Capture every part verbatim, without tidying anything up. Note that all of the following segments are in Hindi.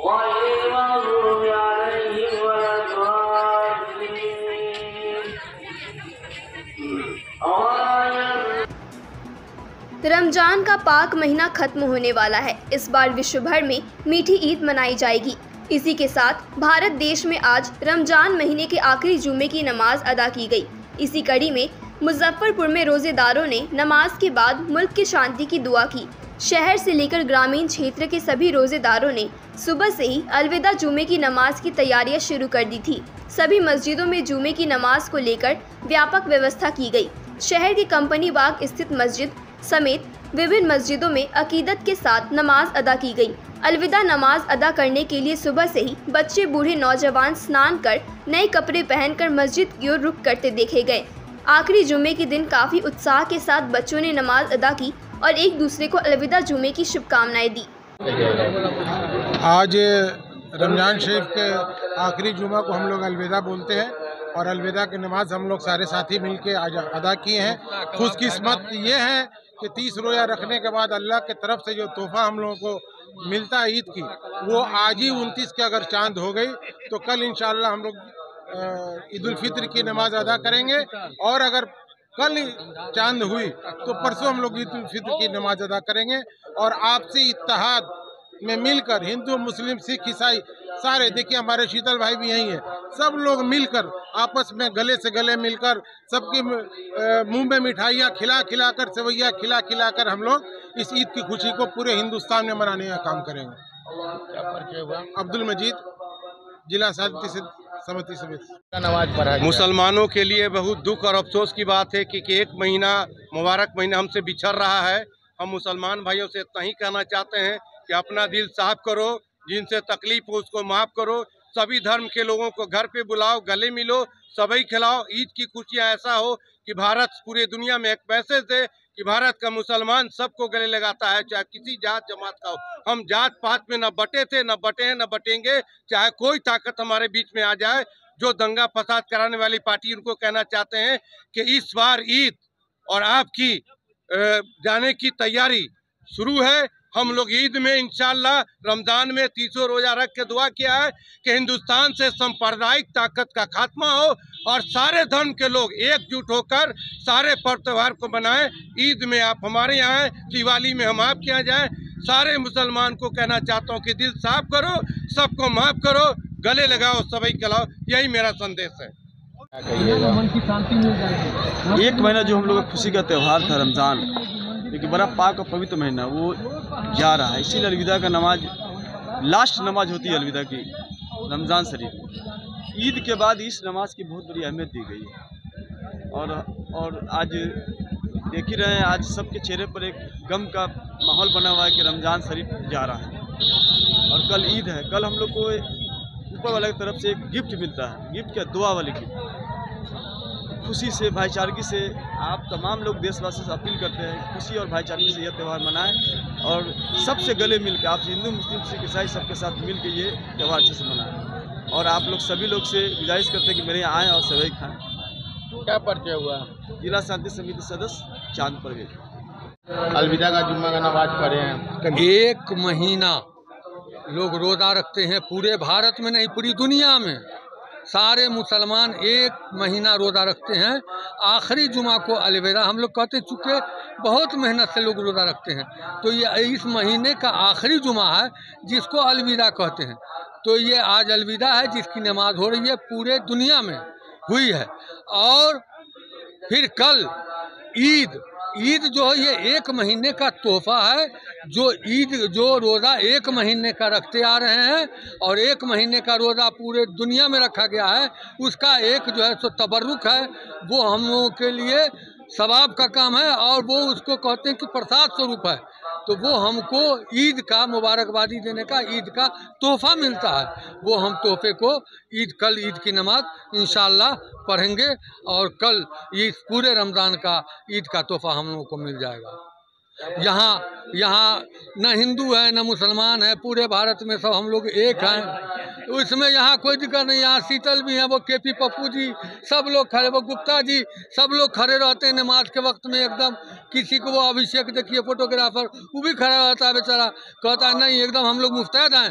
रमजान का पाक महीना खत्म होने वाला है। इस बार विश्व भर में मीठी ईद मनाई जाएगी। इसी के साथ भारत देश में आज रमजान महीने के आखिरी जुमे की नमाज अदा की गई। इसी कड़ी में मुजफ्फरपुर में रोजेदारों ने नमाज के बाद मुल्क की शांति की दुआ की। शहर से लेकर ग्रामीण क्षेत्र के सभी रोजेदारों ने सुबह से ही अलविदा जुमे की नमाज की तैयारियां शुरू कर दी थी। सभी मस्जिदों में जुमे की नमाज को लेकर व्यापक व्यवस्था की गई। शहर के कंपनी बाग स्थित मस्जिद समेत विभिन्न मस्जिदों में अकीदत के साथ नमाज अदा की गई। अलविदा नमाज अदा करने के लिए सुबह से ही बच्चे बूढ़े नौजवान स्नान कर नए कपड़े पहनकर मस्जिद की ओर रुख करते देखे गए। आखिरी जुमे के दिन काफी उत्साह के साथ बच्चों ने नमाज अदा की और एक दूसरे को अलविदा जुमे की शुभकामनाएं दी। आज रमजान शरीफ के आखिरी जुमा को हम लोग अलविदा बोलते हैं और अलविदा की नमाज हम लोग सारे साथी मिलके आज अदा किए हैं। खुशकिस्मत ये है कि तीस रोज़ा रखने के बाद अल्लाह के तरफ से जो तोहफा हम लोगों को मिलता है ईद की, वो आज ही उनतीस के अगर चांद हो गई तो कल इंशाअल्लाह हम लोग ईद उल फित्र की नमाज अदा करेंगे और अगर कल चांद हुई तो परसों हम लोग ईद उल फित्र की नमाज अदा करेंगे। और आपसी इत्तेहाद में मिलकर हिंदू मुस्लिम सिख ईसाई सारे, देखिए हमारे शीतल भाई भी यही है, सब लोग मिलकर आपस में गले से गले मिलकर सबके मुंह में मिठाइयाँ खिला खिला कर सेवैया खिला खिला कर हम लोग इस ईद की खुशी को पूरे हिंदुस्तान में मनाने का काम करेंगे। अब्दुल मजीद, जिला साहित्य समिति समिति। मुसलमानों के लिए बहुत दुख और अफसोस की बात है कि, कि एक महीना मुबारक महीना हमसे बिछड़ रहा है। हम मुसलमान भाइयों से इतना ही कहना चाहते हैं कि अपना दिल साफ करो, जिनसे तकलीफ हो उसको माफ़ करो, सभी धर्म के लोगों को घर पे बुलाओ, गले मिलो, सबई खिलाओ। ईद की खुशियाँ ऐसा हो कि भारत पूरे दुनिया में एक मैसेज दे कि भारत का मुसलमान सबको गले लगाता है, चाहे किसी जात जमात का हो। हम जात पात में न बटे थे, न बटे हैं, न बटेंगे। चाहे कोई ताकत हमारे बीच में आ जाए, जो दंगा फसाद कराने वाली पार्टी, उनको कहना चाहते हैं कि इस बार ईद और आपकी जाने की तैयारी शुरू है। हम लोग ईद में इंशाअल्लाह रमज़ान में तीसों रोज़ा रख के दुआ किया है कि हिंदुस्तान से सांप्रदायिक ताकत का खात्मा हो और सारे धर्म के लोग एकजुट होकर सारे पर्व त्यौहार को मनाएं। ईद में आप हमारे यहाँ हैं, दिवाली में हम आपके यहाँ जाएं। सारे मुसलमान को कहना चाहता हूँ कि दिल साफ करो, सबको माफ़ करो, गले लगाओ, सबई खिलाओ। यही मेरा संदेश है। एक महीना जो हम लोग का खुशी का त्यौहार था रमज़ान, क्योंकि बड़ा पाक और पवित्र महीना वो जा रहा है, इसीलिए अलविदा का नमाज लास्ट नमाज होती है अलविदा की रमज़ान शरीफ। ईद के बाद इस नमाज की बहुत बड़ी अहमियत दी गई है और और आज देख ही रहे हैं, आज सबके चेहरे पर एक गम का माहौल बना हुआ है कि रमज़ान शरीफ जा रहा है और कल ईद है। कल हम लोग को ऊपर वाले की तरफ से एक गिफ्ट मिलता है, गिफ्ट क्या, दुआ वाली गिफ्ट। खुशी से, भाईचारगी से आप तमाम लोग देशवासी से अपील करते हैं खुशी और भाईचारगी से यह त्यौहार मनाएं और सबसे गले मिल के, आप हिंदू मुस्लिम सिख ईसाई सबके साथ मिल के ये त्यौहार अच्छे से मनाएं। और आप लोग सभी लोग से गुजारिश करते हैं कि मेरे यहाँ आएँ और सेवई खाएँ। क्या परिचय हुआ? जिला शांति समिति सदस्य चांद परवेज। अलविदा का जुम्मा का नमाज पढ़े हैं। एक महीना लोग रोज़ा रखते हैं, पूरे भारत में नहीं पूरी दुनिया में सारे मुसलमान एक महीना रोज़ा रखते हैं। आखिरी जुमा को अलविदा हम लोग कहते चुके, बहुत मेहनत से लोग रोज़ा रखते हैं, तो ये इस महीने का आखिरी जुमा है जिसको अलविदा कहते हैं। तो ये आज अलविदा है जिसकी नमाज हो रही है, पूरे दुनिया में हुई है। और फिर कल ईद, ईद जो है ये एक महीने का तोहफा है, जो ईद जो रोज़ा एक महीने का रखते आ रहे हैं और एक महीने का रोज़ा पूरे दुनिया में रखा गया है, उसका एक जो है सो तबर्रुक है, वो हम लोगों के लिए सवाब का काम है और वो उसको कहते हैं कि प्रसाद स्वरूप है। तो वो हमको ईद का मुबारकबादी देने का, ईद का तोहफा मिलता है। वो हम तोहफे को ईद, कल ईद की नमाज इंशाअल्लाह पढ़ेंगे और कल इस पूरे रमज़ान का ईद का तोहफा हम लोगों को मिल जाएगा। यहाँ यहाँ न हिंदू है न मुसलमान है, पूरे भारत में सब हम लोग एक हैं, उसमें यहाँ कोई दिक्कत नहीं। यहाँ शीतल भी हैं, वो के पी पप्पू जी, सब लोग खड़े, वो गुप्ता जी, सब लोग खड़े रहते हैं नमाज के वक्त में एकदम। किसी को वो अभिषेक देखिए फोटोग्राफर, वो भी खड़ा रहता है बेचारा, कहता है नहीं एकदम हम लोग मुस्तैद हैं,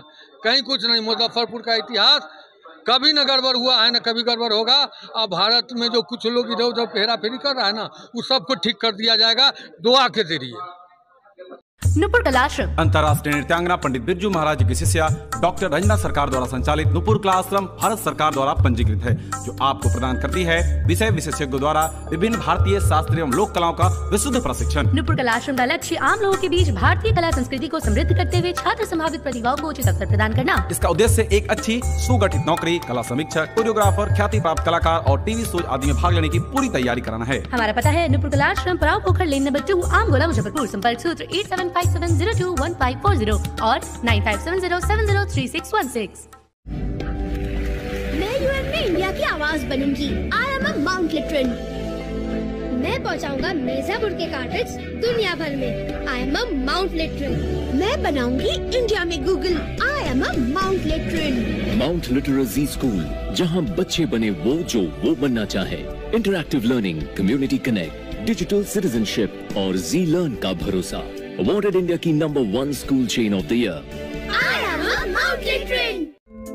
कहीं कुछ नहीं। मुजफ्फरपुर का इतिहास कभी न गड़बड़ हुआ है, न कभी गड़बड़ होगा। अब भारत में जो कुछ लोग इधर उधर फेरा फेरी कर रहा है ना, उस सबको ठीक कर दिया जाएगा दुआ के जरिए। नुपुर कला आश्रम अंतर्राष्ट्रीय नृत्यांगना पंडित बिरजू महाराज की शिष्या डॉक्टर रंजना सरकार द्वारा संचालित नुपुर कला आश्रम भारत सरकार द्वारा पंजीकृत है, जो आपको प्रदान करती है विषय विशेषज्ञों द्वारा विभिन्न भारतीय शास्त्रीय एवं लोक कलाओं का विशुद्ध प्रशिक्षण। नुपुर कला आश्रम का लक्ष्य आम लोगों के बीच भारतीय कला संस्कृति को समृद्ध करते हुए छात्र संभावित प्रतिभाओं को उचित अवसर प्रदान करना। इसका उद्देश्य एक अच्छी सुगठित नौकरी, कला समीक्षक, कोरियोग्राफर, ख्याति प्राप्त कलाकार और टीवी शो आदि में भाग लेने की पूरी तैयारी कराना है। हमारा पता है नुपुर कला आश्रम पराव पोखर लेन नंबर टू, आम गोला, मुजफ्फरपुर। संपर्क सूत्र eight seven five seven zero two one five four zero और nine five seven zero seven zero three six one six. मैं यूएन में इंडिया की आवाज बनूंगी। आई एम अ माउंट लिटरन। मैं पहुंचाऊंगा मिर्जापुर के कार्टेज दुनिया भर में। I am a Mount Litera. मैं बनाऊंगी इंडिया में Google. I am a Mount Litera. Mount Litera Zee school, जहां बच्चे बने वो जो वो बनना चाहे। Interactive learning, community connect, digital citizenship और जी लर्न का भरोसा। Awarded India की number one school chain of the year. I am a Mount Litrin।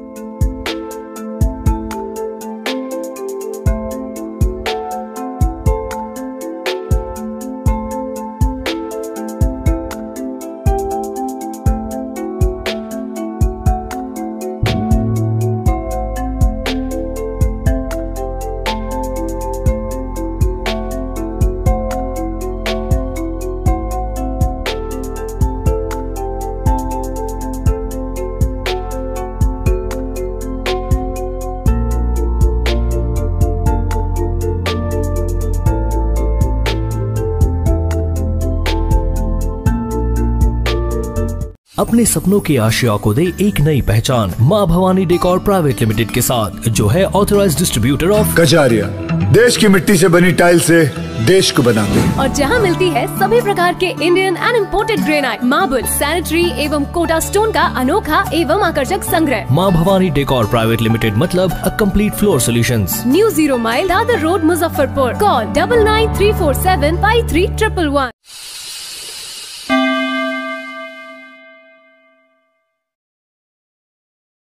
अपने सपनों की आशिया को दे एक नई पहचान माँ भवानी डेकोर प्राइवेट लिमिटेड के साथ, जो है ऑथराइज्ड डिस्ट्रीब्यूटर ऑफ कजारिया। देश की मिट्टी से बनी टाइल से देश को बनाते हैं। और जहाँ मिलती है सभी प्रकार के Indian and imported granite, marble, sanitary एवं कोटा स्टोन का अनोखा एवं आकर्षक संग्रह। माँ भवानी डेकोर प्राइवेट लिमिटेड मतलब a complete floor solutions. New zero mile Dadar road, Muzaffarpur. Call double nine three four seven five three triple one.